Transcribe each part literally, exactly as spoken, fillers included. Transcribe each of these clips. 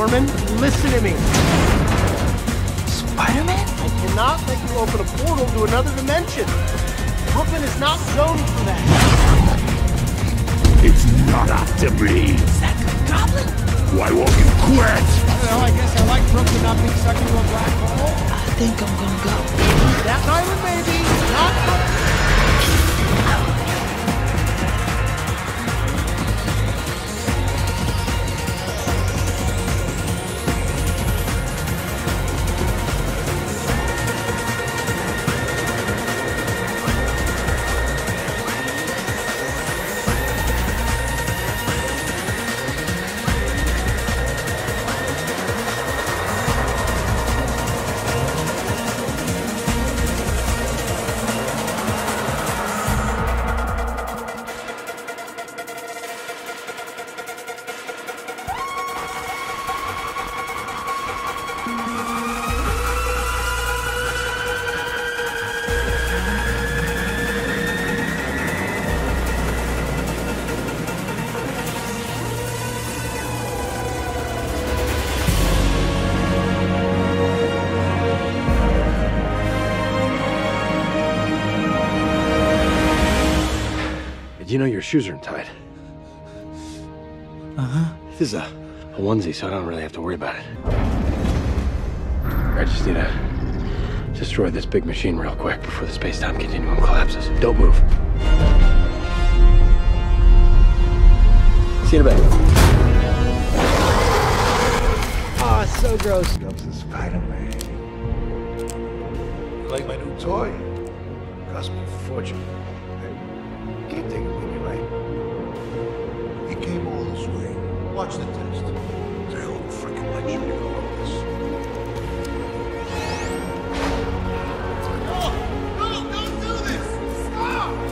Norman, listen to me. Spider-Man? I cannot let you open a portal to another dimension. Brooklyn is not zoned for that. It's not up to me. Is that Goblin? Why won't you quit? I don't know, I guess I like Brooklyn not being sucked into a black hole. I think I'm gonna go. That island, maybe, not Brooklyn. You know your shoes are untied. Uh-huh. This is a, a onesie, so I don't really have to worry about it. I just need to destroy this big machine real quick before the space-time continuum collapses. Don't move. See you in a bit. Ah, oh, so gross. Comes the Spider-Man. You like my new toy? Cost me a fortune. I can't take it with me, right? He came all this way. Watch the test. It's a hell of a freaking lecture you know all this. No! No! Don't do this! Stop!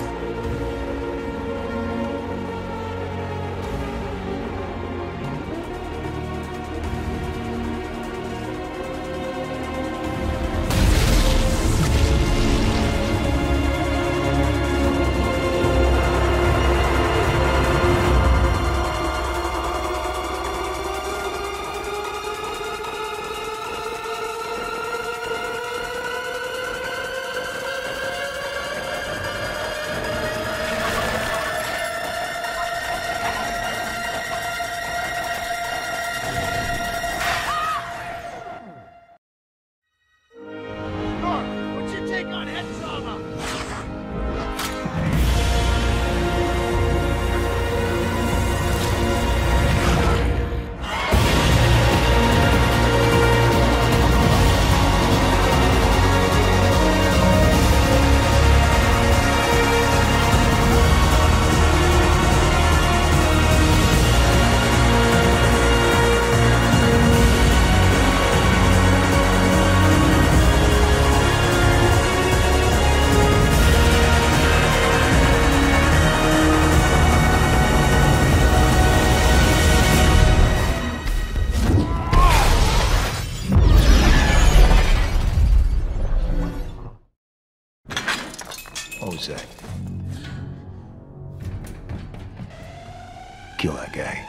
Jose. Kill that guy.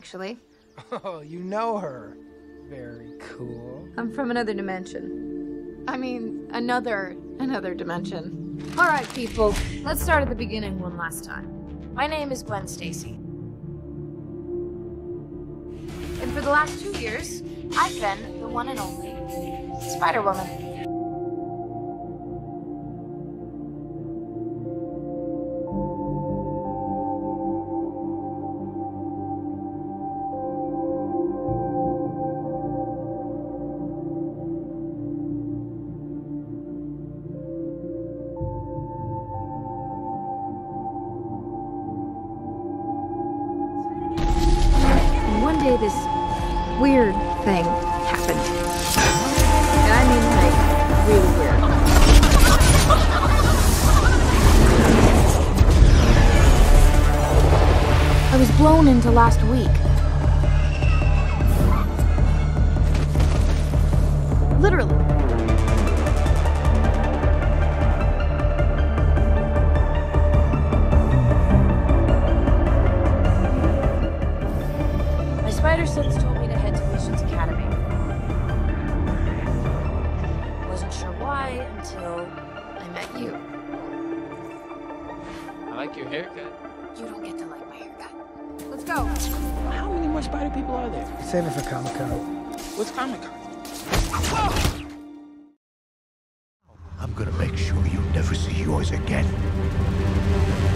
actually. Oh, you know her. Very cool. I'm from another dimension. I mean, another, another dimension. All right, people, let's start at the beginning one last time. My name is Gwen Stacy. And for the last two years, I've been the one and only Spider-Woman. One day this weird thing happened. And I mean like, really weird. I was blown into last week. Literally. Spider Sense told me to head to Visions Academy. Wasn't sure why until I met you. I like your haircut. You don't get to like my haircut. Let's go. How many more spider people are there? Save it for Comic-Con. What's Comic-Con? I'm gonna make sure you never see yours again.